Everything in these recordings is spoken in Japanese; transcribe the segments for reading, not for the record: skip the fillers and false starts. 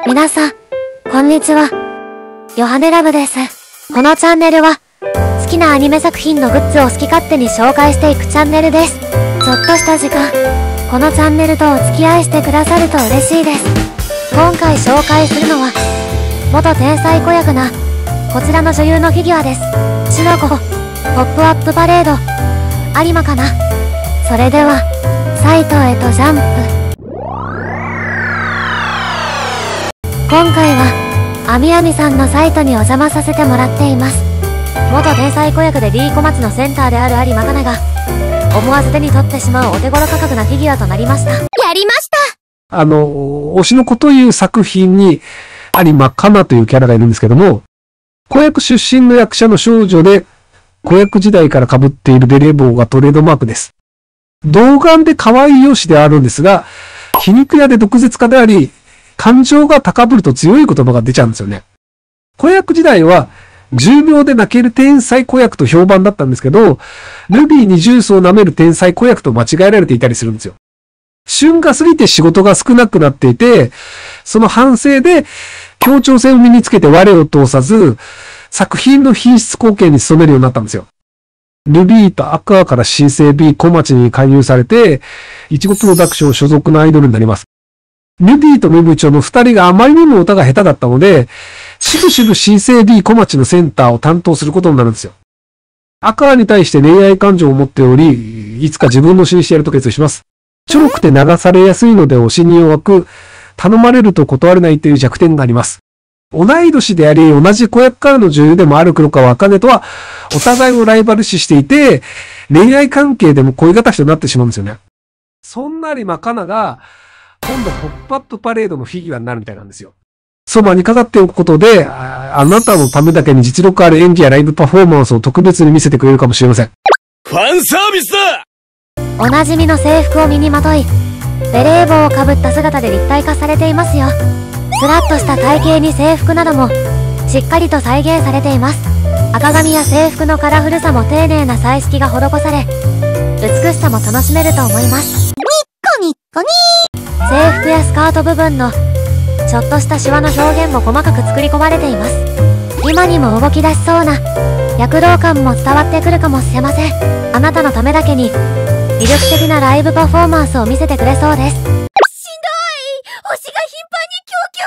皆さん、こんにちは。ヨハネラブです。このチャンネルは、好きなアニメ作品のグッズを好き勝手に紹介していくチャンネルです。ちょっとした時間、このチャンネルとお付き合いしてくださると嬉しいです。今回紹介するのは、元天才子役な、こちらの女優のフィギュアです。シノコ、ポップアップパレード、有馬かな。それでは、サイトへとジャンプ。今回は、あみあみさんのサイトにお邪魔させてもらっています。元天才子役で D 小松のセンターである有馬かなが、思わず手に取ってしまうお手頃価格なフィギュアとなりました。やりました。 推しの子という作品に、有馬かなというキャラがいるんですけども、子役出身の役者の少女で、子役時代から被っているベレー帽がトレードマークです。童顔で可愛い容姿であるんですが、皮肉屋で毒舌家であり、感情が高ぶると強い言葉が出ちゃうんですよね。子役時代は、10秒で泣ける天才子役と評判だったんですけど、ルビーにジュースを舐める天才子役と間違えられていたりするんですよ。旬が過ぎて仕事が少なくなっていて、その反省で協調性を身につけて我を通さず、作品の品質貢献に努めるようになったんですよ。ルビーとアクアから新生 B 小町に加入されて、いちごプロダクション所属のアイドルになります。ルビーとメムチョの二人があまりにも歌が下手だったので、しぶしぶ新生 B 小町のセンターを担当することになるんですよ。アクアに対して恋愛感情を持っており、いつか自分の推しにしてやると決意します。ちょろくて流されやすいので推しに弱く、頼まれると断れないという弱点があります。同い年であり、同じ子役からの女優でもある黒川茜とは、お互いをライバル視していて、恋愛関係でも恋敵となってしまうんですよね。そんな有馬かなが、今度ポップアップパレードのフィギュアになるみたいなんですよ。そばに飾っておくことで、あなたのためだけに実力ある演技やライブパフォーマンスを特別に見せてくれるかもしれません。 ファンサービスだ！ おなじみの制服を身にまとい、ベレー帽をかぶった姿で立体化されていますよ。スラッとした体型に制服なども、しっかりと再現されています。赤髪や制服のカラフルさも丁寧な彩色が施され、美しさも楽しめると思います。ニッコニッコニー。制服やスカート部分の、ちょっとしたシワの表現も細かく作り込まれています。今にも動き出しそうな、躍動感も伝わってくるかもしれません。あなたのためだけに、魅力的なライブパフォーマンスを見せてくれそうです。しんどい！星が頻繁に供給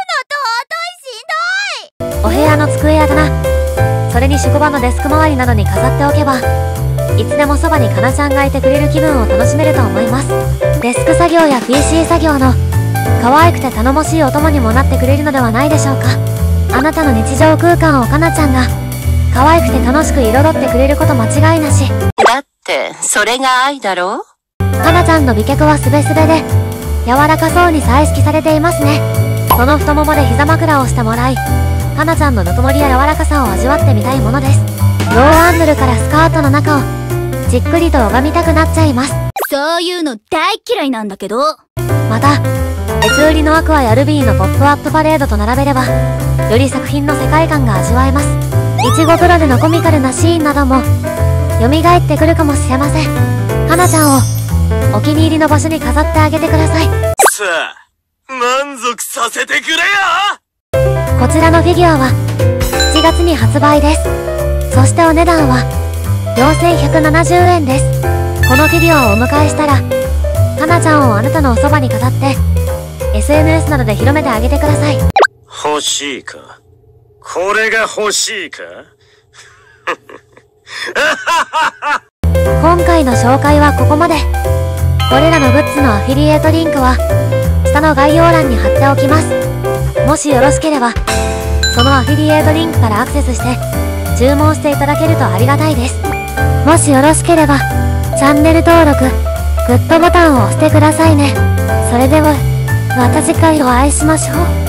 くれるのとしんどい！お部屋の机や棚、それに職場のデスク周りなどに飾っておけば、いつでもそばにかなちゃんがいてくれる気分を楽しめると思います。デスク作業や PC 作業の可愛くて頼もしいお供にもなってくれるのではないでしょうか。あなたの日常空間をかなちゃんが可愛くて楽しく彩ってくれること間違いなし。 だってそれが愛だろ？ かなちゃんの美脚はスベスベで柔らかそうに彩色されていますね。その太ももで膝枕をしてもらい、かなちゃんのぬくもりや柔らかさを味わってみたいものです。ローアングルからスカートの中をじっくりと拝みたくなっちゃいます。 そういうの大嫌いなんだけど。 また、別売りのアクアやルビーのポップアップパレードと並べれば、より作品の世界観が味わえます。いちごプロでのコミカルなシーンなども、蘇ってくるかもしれません。かなちゃんを、お気に入りの場所に飾ってあげてください。 さあ、満足させてくれよ！ こちらのフィギュアは、7月に発売です。そしてお値段は、4170円です。このフィギュアをお迎えしたら、かなちゃんをあなたのおそばに飾って、SNS などで広めてあげてください。 欲しいか？これが欲しいか？ 今回の紹介はここまで。これらのグッズのアフィリエイトリンクは、下の概要欄に貼っておきます。もしよろしければ、そのアフィリエイトリンクからアクセスして、注文していただけるとありがたいです。もしよろしければ、チャンネル登録、グッドボタンを押してくださいね。それでは、また次回お会いしましょう。